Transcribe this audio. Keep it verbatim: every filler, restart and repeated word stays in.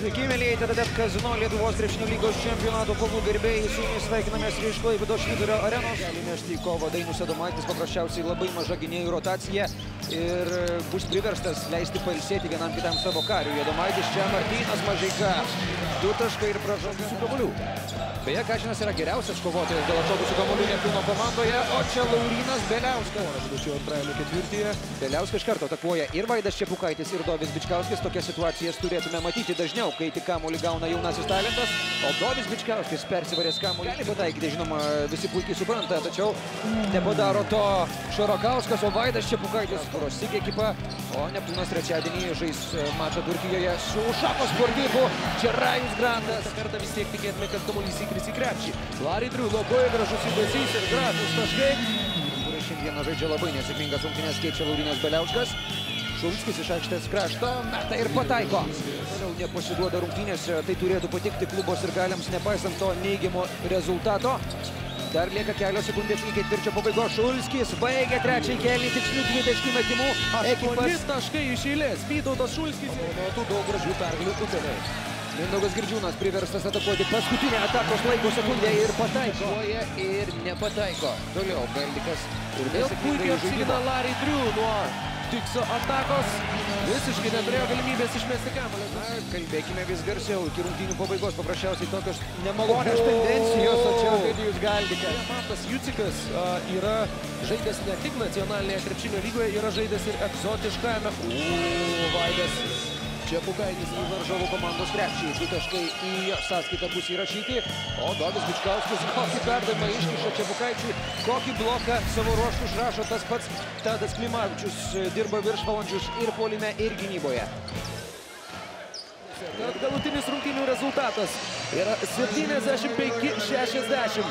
Sveiki, mėlyjei, tada Kazino Lietuvos krepšinio lygos čempionato kovų gerbėjai. Su jumis sveikinamės iš Klaipėdos Švyturio arenos. Gali nešti į kovą Dainius Adomaitis, paprasčiausiai labai maža gynėjų rotacija ir bus priverstas leisti pailsėti vienam kitam savo kariui. Adomaitis čia, Martynas Mažeika. Du taškai ir pražangų su kamuoliu. Beje, Kačinas yra geriausias kovotojas dėl atšokų su kamuoliu Neptūno komandoje, o čia Laurynas Beliauskas. Minučių antrajame ketvirtyje. Beliauskas iš karto atakuoja ir Vaidas Čepukaitis, ir Dovis Bičkauskis. Tokias situacijas turėtume matyti dažniau, kai tik kamuolį gauna jaunasis talentas, o Dovis Bičkauskis persivaręs kamuolį. Gali pataikyti, žinoma, visi puikiai supranta, tačiau nepadaro to Šarakauskas, o Vaidas Čepukaitis Rosik ekipa, o Neptūnas trečiadienį žais mačą Turkijoje su Šakos sportyvu. Čia Rajus Grantas. Kartą vis tiek tikėtume, kad kamuolys įkris į krepšį. Larry Drew labai gražus judesys ir gražus taškai. Kuris šiandieną žaidžia labai nesėkmingas rungtynes, keičia Laurynas Beliauskas. Šulskis iš aikštės krašto meta ir pataiko. Toliau nepasiduoda rungtynėse, tai turėtų patikti klubo sirgaliams, nepaisant to neigiamo rezultato. Dar lieka kelios sekundės iki ketvirčio pabaigos. Šulskis baigia trečiąjį kėlinį tikslių dvitaškių metimų. Aštuoni taškai iš eilės. Vytautas Šulskis naudotų daug gražių pergalių Uteniai. Mindaugas Girdžiūnas priverstas atakuoti paskutinę atakos laiko sekundę ir pataiko. Ir nepataiko. Toliau Beldikas. Ir vėl puikiai apsigina Larry Drew nuo Tikso atakos. Visiškai neturėjo galimybės išmesti kamuolį. Na, kalbėkime vis garsiau. Iki rungtynių pabaigos paprasčiausiai tokios nemalonios tendencijos, o čia Ovidijus Galdikas. Mantas Jucikas uh, yra žaidęs ne tik nacionalinėje krepšinio lygoje, yra žaidęs ir egzotiškajame. Uuu, Vaidas Čepukaitis į varžovų komandos krepšį. Du taškai į jo sąskaitą bus įrašyti. O Dovis Bičkauskis kokį perdavimą iškiša Čepukaičiui. Kokį bloką savo ruožtų išrašo tas pats Tadas Klimavičius. Dirba viršvalandžius ir puolime, ir gynyboje. Galutinis rungtynių rezultatas yra septyniasdešimt penki šešiasdešimt.